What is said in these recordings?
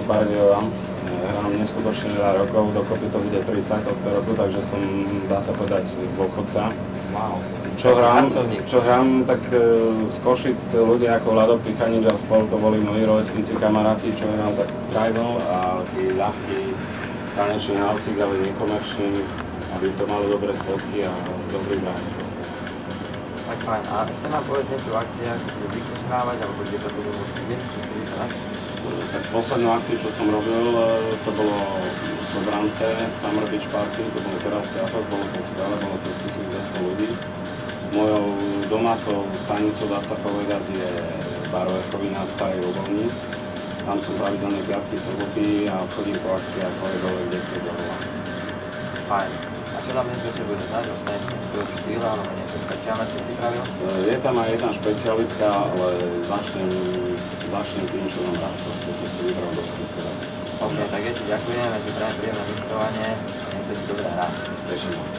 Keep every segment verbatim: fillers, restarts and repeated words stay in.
Bardejová. Hrám neskutočne veľa rokov, dokopy to bude tridsať tohto roku, takže som, dá sa povedať, dôchodca. Wow. Čo hrám, čo hrám, tak e, z Košic ľudia ako Vlado Pichanič a spolu to boli moji rovesníci, kamaráti, čo hrám tak tribal a taký ľahký tanečný návcik, ale nekomerčný, aby to malo dobré spotky a dobrý brand. Tak fajn. A ešte nám povedz niečo o akciách, kde zvykneš hrávať, alebo kde to budú môcť kde teraz? Tak poslednú akciu, čo som robil, to bolo Sobrance, Summer Beach Party, to bolo teraz v piatok, bolo to skvelé, bolo cez tisícdvesto ľudí. Mojou domácou stanicou, dá sa povedať, je Bar Verchovina v Starej Ľubovni. Tam sú pravidelné piatky, soboty a chodím po akciách hore dole, kde to dovolá. Fajn. A čo tam dnes večer budeš znať? Ostaneš tam svojho štýla, alebo niečo špeciálne si pripravil? Je tam aj jedna špecialitka, ale začnem, začnem tým, čo mám rád. Proste som si vybral do skutku. OK, tak ja ti ďakujem, ja ti prajem príjemné mixovanie a nech sa ti dobre hrá. Teším sa.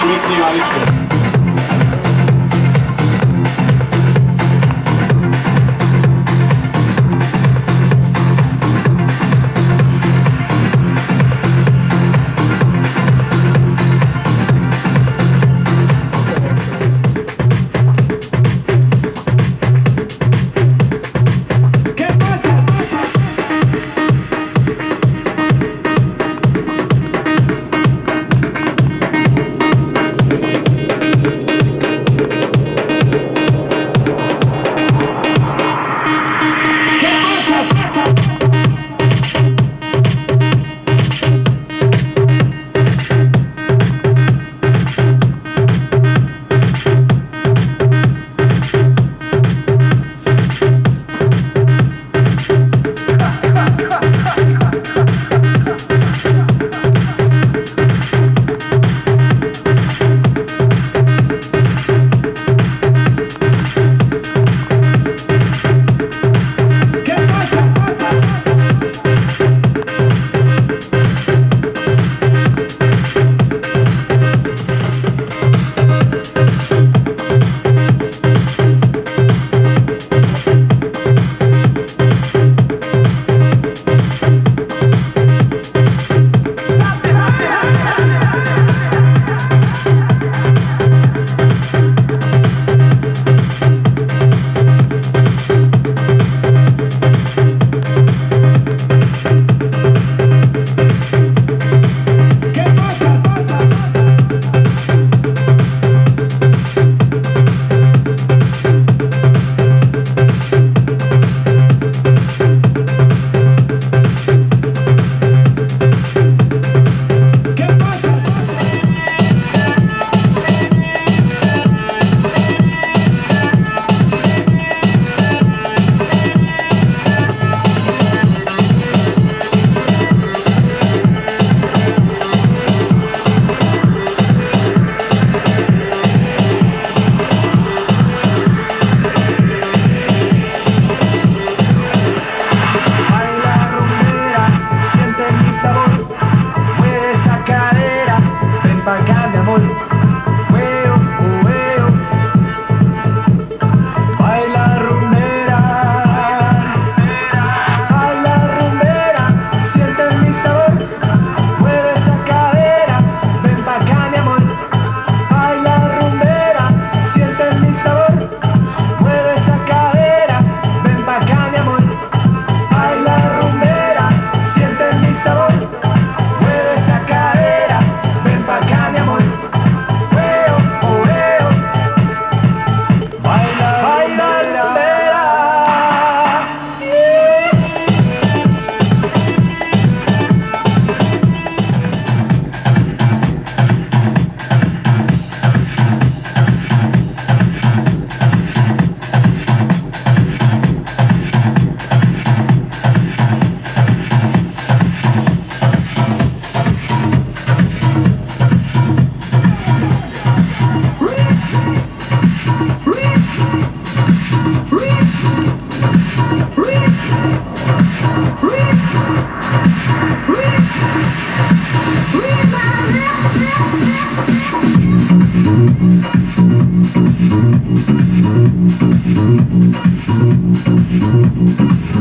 šmykni maličko. Thank you.